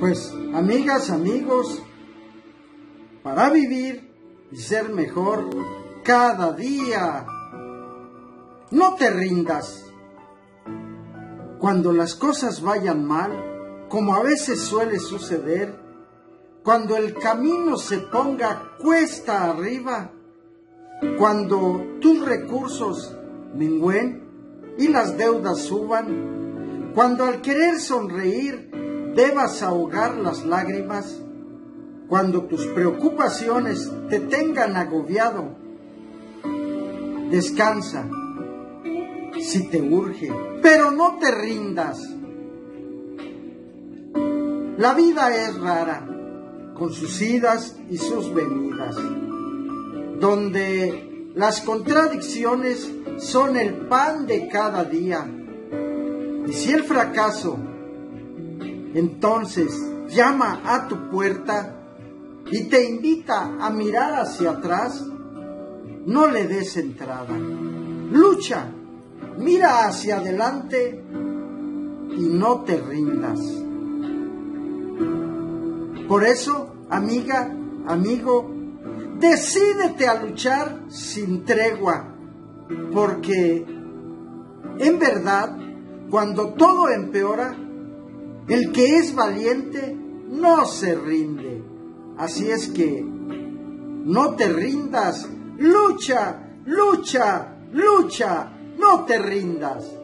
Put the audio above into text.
Pues, amigas, amigos, para vivir y ser mejor cada día, no te rindas. Cuando las cosas vayan mal, como a veces suele suceder, cuando el camino se ponga cuesta arriba, cuando tus recursos mengüen y las deudas suban, cuando al querer sonreír debas ahogar las lágrimas, cuando tus preocupaciones te tengan agobiado, descansa si te urge, pero no te rindas. La vida es rara, con sus idas y sus venidas, donde las contradicciones son el pan de cada día. Y si el fracaso entonces llama a tu puerta y te invita a mirar hacia atrás, no le des entrada. Lucha, mira hacia adelante y no te rindas. Por eso, amiga, amigo, decídete a luchar sin tregua, porque en verdad, cuando todo empeora, el que es valiente no se rinde. Así es que no te rindas, lucha, lucha, lucha, no te rindas.